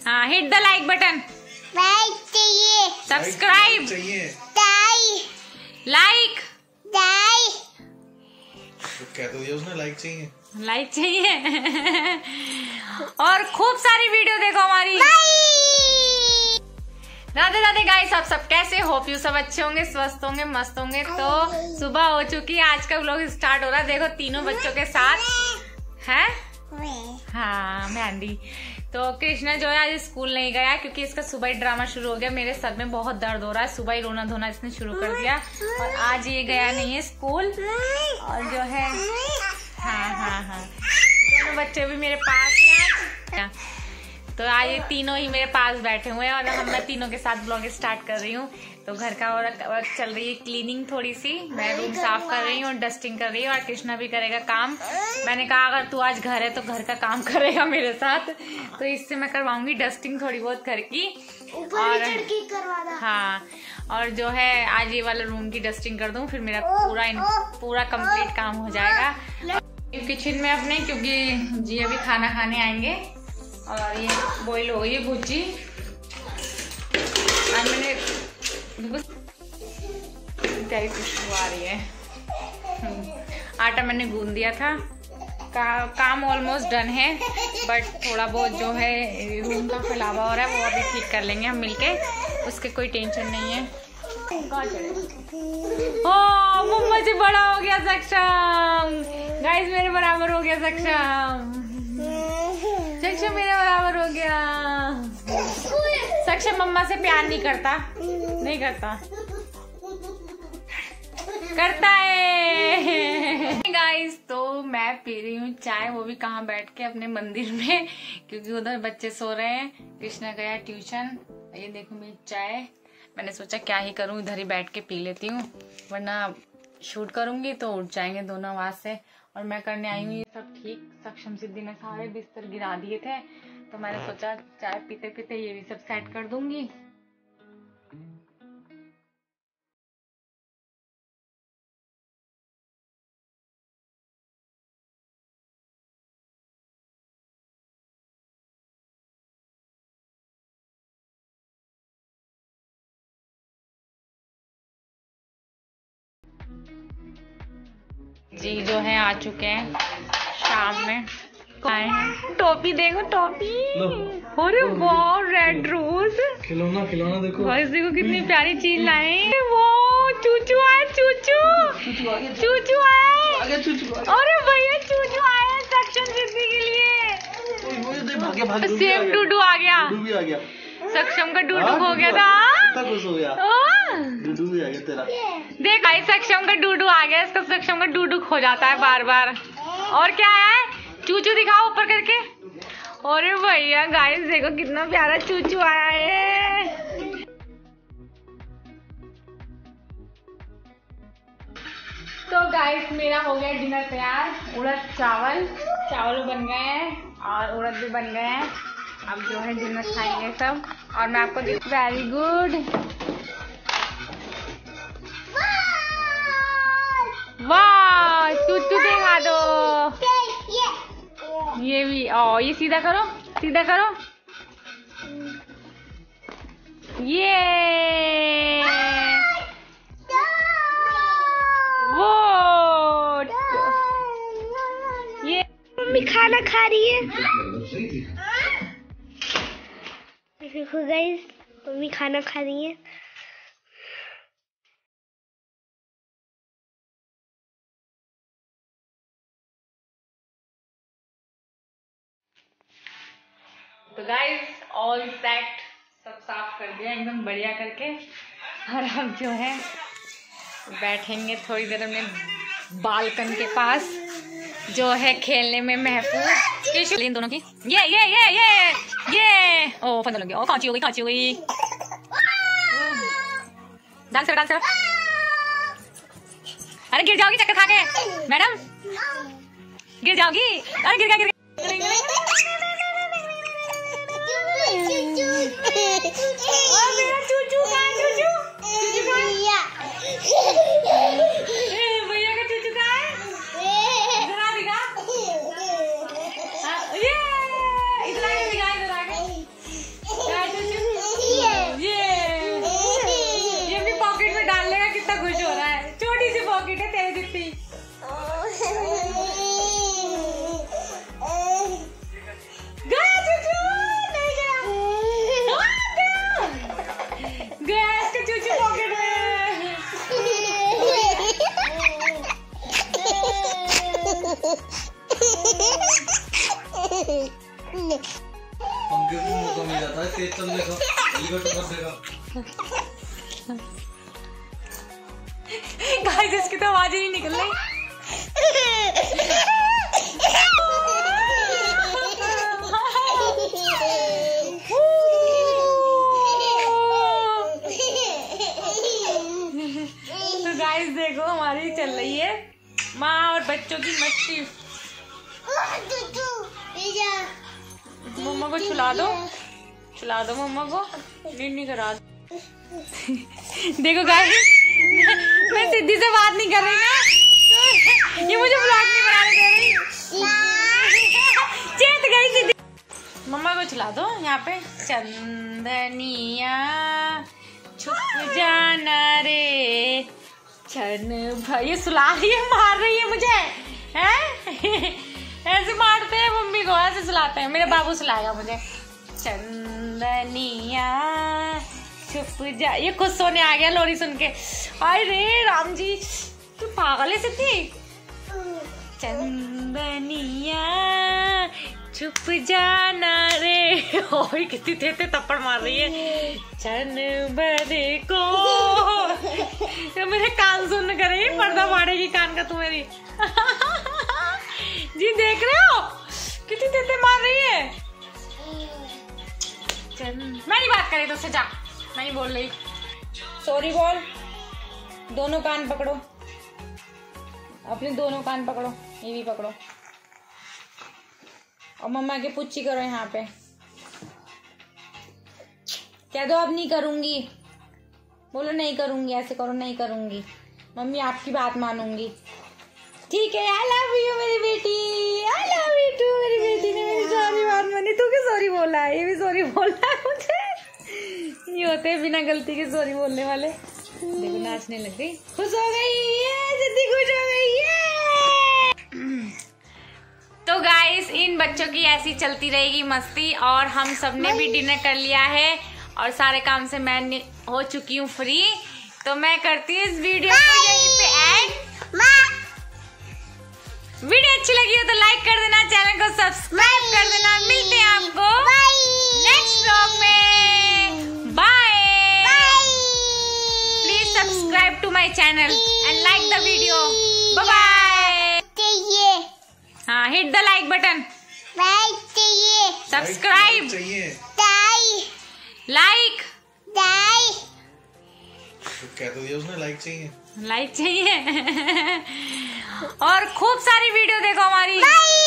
हाँ, hit the like button. Like चाहिए, subscribe चाहिए, लाइक तो कह तो दिया उसने, लाइक चाहिए, लाइक चाहिए और खूब सारी वीडियो देखो हमारी। राधे राधे गाइस, आप सब कैसे? होप यू सब अच्छे होंगे, स्वस्थ होंगे, मस्त होंगे। तो सुबह हो चुकी है, आज का व्लॉग स्टार्ट हो रहा है। देखो तीनों बच्चों के साथ है। हाँ मेहंदी। तो कृष्णा जो है आज स्कूल नहीं गया क्योंकि इसका सुबह ही ड्रामा शुरू हो गया। मेरे सर में बहुत दर्द हो रहा है, सुबह ही रोना धोना इसने शुरू कर दिया और आज ये गया नहीं है स्कूल। और जो है हाँ दोनों बच्चे भी मेरे पास हैं। तो आज ये तीनों ही मेरे पास बैठे हुए हैं और मैं तीनों के साथ ब्लॉग स्टार्ट कर रही हूँ। तो घर का और चल रही है क्लीनिंग थोड़ी सी, मैं रूम साफ कर रही हूँ, डस्टिंग कर रही हूँ और कृष्णा भी करेगा काम। मैंने कहा अगर तू आज घर है तो घर का काम करेगा मेरे साथ, तो इससे मैं करवाऊंगी डस्टिंग थोड़ी बहुत घर की। और हाँ, और जो है आज ये वाला रूम की डस्टिंग कर दूँ, फिर मेरा पूरा कंप्लीट काम हो जाएगा किचन में अपने, क्योंकि जी अभी खाना खाने आएंगे। और ये बॉईल हो गई है भुजी। आज मैंने प्यारी खुशबू आ रही है। आटा मैंने गूंद दिया था, काम ऑलमोस्ट डन है, बट थोड़ा बहुत जो है रूम का फैलावा हो रहा है वो अभी ठीक कर लेंगे हम मिलके, उसके कोई टेंशन नहीं है। ओ मम्मा से बड़ा हो गया सक्षम, गाइस मेरे बराबर हो गया सक्षम मेरे बराबर हो गया। सक्षम मम्मा से प्यार नहीं करता करता है गाइस। तो मैं पी रही हूँ चाय, वो भी कहाँ बैठ के, अपने मंदिर में, क्योंकि उधर बच्चे सो रहे हैं, कृष्णा गया ट्यूशन। ये देखो मेरी चाय, मैंने सोचा क्या ही करूँ, इधर ही बैठ के पी लेती हूँ, वरना शूट करूंगी तो उठ जाएंगे दोनों आवाज से। और मैं करने आई हूँ ये सब ठीक। सक्षम सिद्धि ने सारे बिस्तर गिरा दिए थे, तो मैंने सोचा चाय पीते पीते ये भी सब सेट कर दूंगी। जी जो है आ चुके हैं शाम में, आए हैं। टोपी देखो, टोपी, अरे वाह रेड रोज, खिलौना देखो, बस देखो कितनी प्यारी चीज लाए। वो चूचू आए, चूचू आए, अरे भैया चूचू आए सक्षम सिद्धि के लिए। सेम डूडू आ गया, सक्षम का डूडू हो गया था, डूडू भी आ गया तेरा। देख भाई सक्षम का डूडू आ गया, इसका सक्षम का डूडू खो जाता है बार बार। और क्या है, चूचू दिखाओ ऊपर करके। अरे भैया गाइस देखो कितना प्यारा चूचू आया है। तो गाइस मेरा हो गया डिनर तैयार। उड़द चावल बन गए हैं और उड़द भी बन गए हैं। अब जो है डिनर खाएंगे सब, और मैं आपको वेरी गुड, वाह चूचू दिखा दो। ये भी ये सीधा करो, ये वो ये मम्मी खाना खा रही है। देखो गाइस मम्मी खाना खा रही है। तो गाइस ऑल सेट, सब साफ कर दिया एकदम बढ़िया करके। और हम जो है बैठेंगे थोड़ी देर में बालकन के पास, जो है खेलने में महफूज। इन दोनों की ये ओ फंदा लग गया, कांची हो गई। डांस करो। अरे गिर जाओगी चक्कर खा के मैडम, गिर जाओगी। अरे गिर गया। भैया का चूचू कहाँ है? इधर आ दिखा, इधर आके को मौका मिल जाता है तेज चलने का, हेलीकॉप्टर करने का। गाइस इसकी तो आवाज ही नहीं निकल रही। तो गाइस देखो हमारी चल रही है माँ और बच्चों की मस्ती। मम्मा को छुला दो मम्मा को, नहीं करा। देखो गाइस मैं सिद्धि से बात नहीं कर रही ना, ये मुझे ब्लॉग नहीं बनाने दे रही। चेत गई सिद्धि। मम्मा को छुला दो यहाँ पे। चंदनिया छुप जाना रे छन भाई, ये सुला रही है, मार रही है मुझे हैं। ऐसे मारते हैं मम्मी को, ऐसे सुलाते हैं। मेरे बाबू सुलाएगा मुझे। चंदनिया छुप जा, ये खुद सोने आ गया लोरी सुन के। अरे राम जी तू पागल है सिद्धि। चंदनिया छुप जाना रे। ओए कितनी थे तप्पड़ मार रही है। चन बरे को तो मेरे कान सुन करे, पर्दा फाड़ेगी कान का तू मेरी। जी देख रहे हो कितनी थे मार रही है। मैं नहीं बात करी तुझसे, जा मैं नहीं बोल रही। सॉरी बोल। दोनों कान पकड़ो, अपने दोनों कान पकड़ो, ये भी पकड़ो और मम्मा के पुच्ची करो यहाँ पे। कह दो अब नहीं करूंगी, बोलो नहीं करूंगी, ऐसे करो नहीं करूंगी, मम्मी आपकी बात मानूंगी। ठीक है, आई लव यू मेरी बेटी, आई लव यू टू। मेरी बेटी ने मेरी सारी बात मानी। तू क्या सॉरी बोला है, ये भी सॉरी बोलना है मुझे। ये होते हैं बिना गलती के सॉरी बोलने वाले। देखो नाचने लग गई, खुश हो गई है सिद्धि, खुश हो गई है। तो गाइस इन बच्चों की ऐसी चलती रहेगी मस्ती, और हम सब ने भी डिनर कर लिया है और सारे काम से मैं हो चुकी हूँ फ्री। तो मैं करती हूँ इस वीडियो को यहीं पे एंड। वीडियो अच्छी लगी हो तो लाइक कर देना, चैनल को सब्सक्राइब कर देना। मिलते हैं आपको नेक्स्ट व्लॉग में। Bye. Please subscribe to my channel and like the video. Bye bye. हाँ, hit the like button, subscribe, like. कह तो दिया उसने, लाइक चाहिए और खूब सारी वीडियो देखो हमारी।